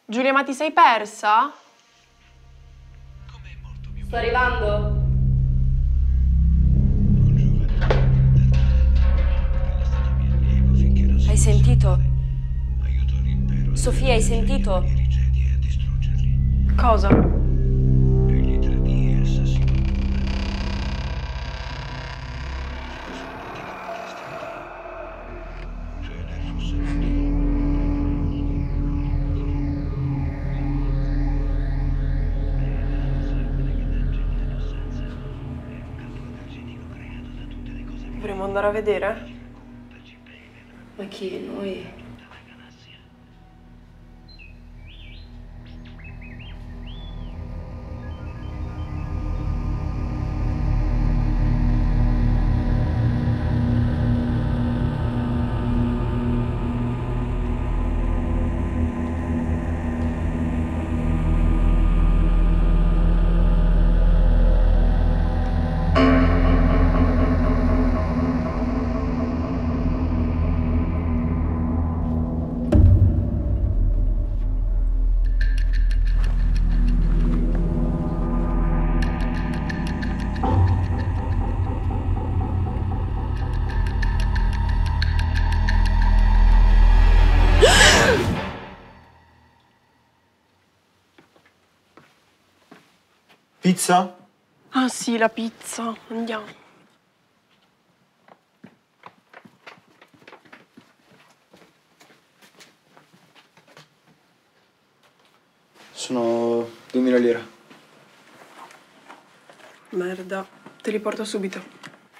Giulia, ma ti sei persa? Sto arrivando. Hai sentito? Sofia, hai sentito? Cosa? Dovremmo andare a vedere? Ma chi? Noi? Pizza? Ah sì, la pizza. Andiamo. Sono 2000 lire. Merda. Te li porto subito.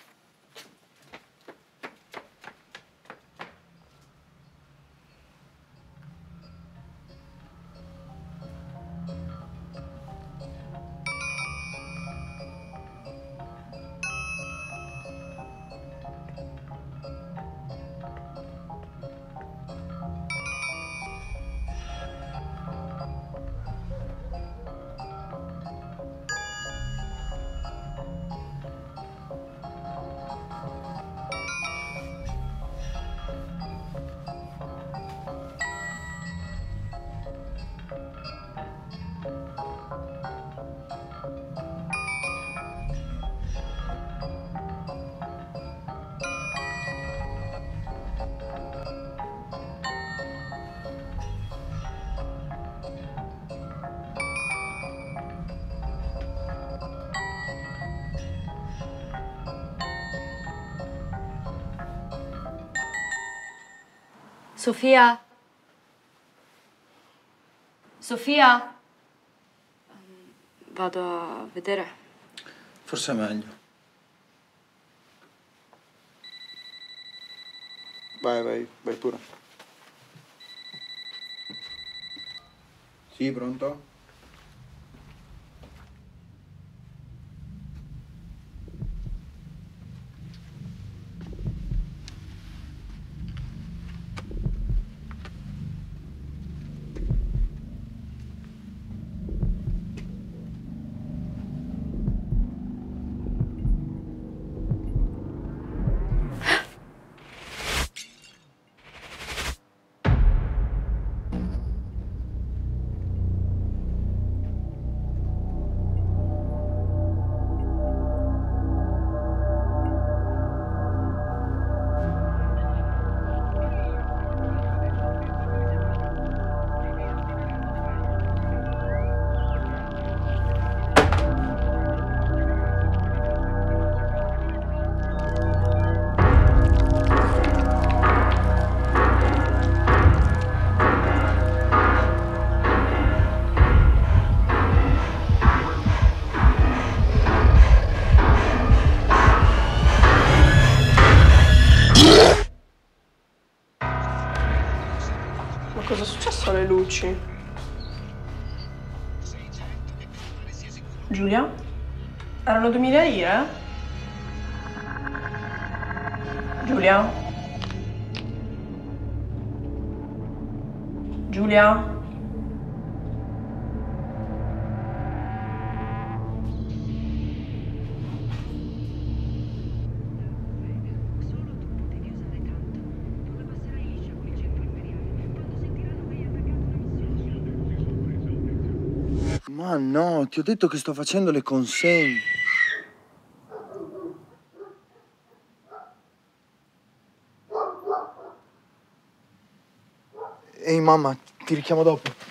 Sofia? Sofia? Vado a vedere. Forse è meglio. Vai pure. Sì, pronto? Ma cosa è successo alle luci? Giulia? Erano 2000 lire? Giulia? Giulia? Ma no, ti ho detto che sto facendo le consegne. Ehi mamma, ti richiamo dopo.